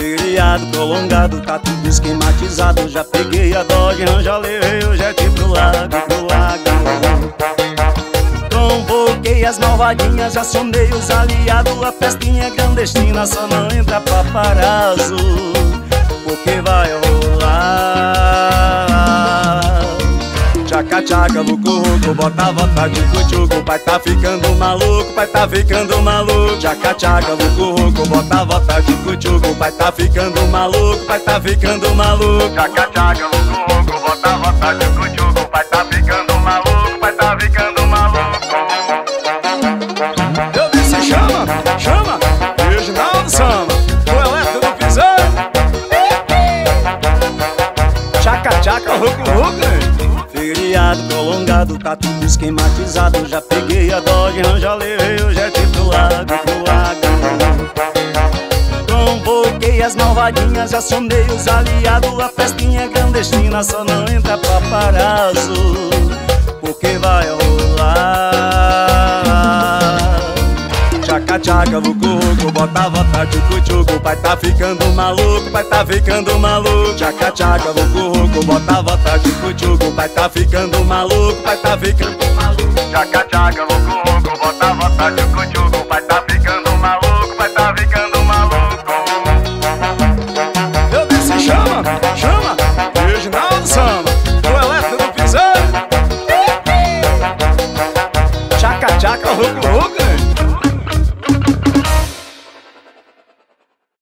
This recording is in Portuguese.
Feriado prolongado, tá tudo esquematizado. Já peguei a Dodge, já levei o jet pro lago, pro lago. Convoquei as malvadinhas, já sondei os aliados. A festinha clandestina só não entra paparazzo, porque vai rolar tchaca tchaca, luco ruco, bota bota tchucu tchucu. Pai tá ficando maluco, pai tá ficando maluco. Tchaca tchaca, luco ruco, bota bota tchucu tchucu. Pai tá ficando maluco, pai tá ficando maluco. Tchaca tchaca, luco ruco, bota bota tchucu tchucu. Pai tá ficando maluco, pai tá ficando maluco. Eu disse chama, chama, original do samba, o elétrico do piseiro. Tchaca tchaca, ruco ruco. Feriado prolongado, tá tudo esquematizado. Já peguei a Dodge, já levei o jet pro lago, pro lago. Convoquei as malvadinhas, já sondei os aliados. A festinha clandestina só não entra paparazzo, porque vai rolar tchaca tchaca, vucu vucu, bota bota tchucu tchucu. Pai tá ficando maluco, pai tá ficando maluco. Tchaca tchaca, vucu vucu, bota bota tchucu tchucu. Pai tá ficando maluco, pai tá ficando maluco. Tchaca tchaca, vucu vucu, bota bota tchucu tchucu. Pai tá ficando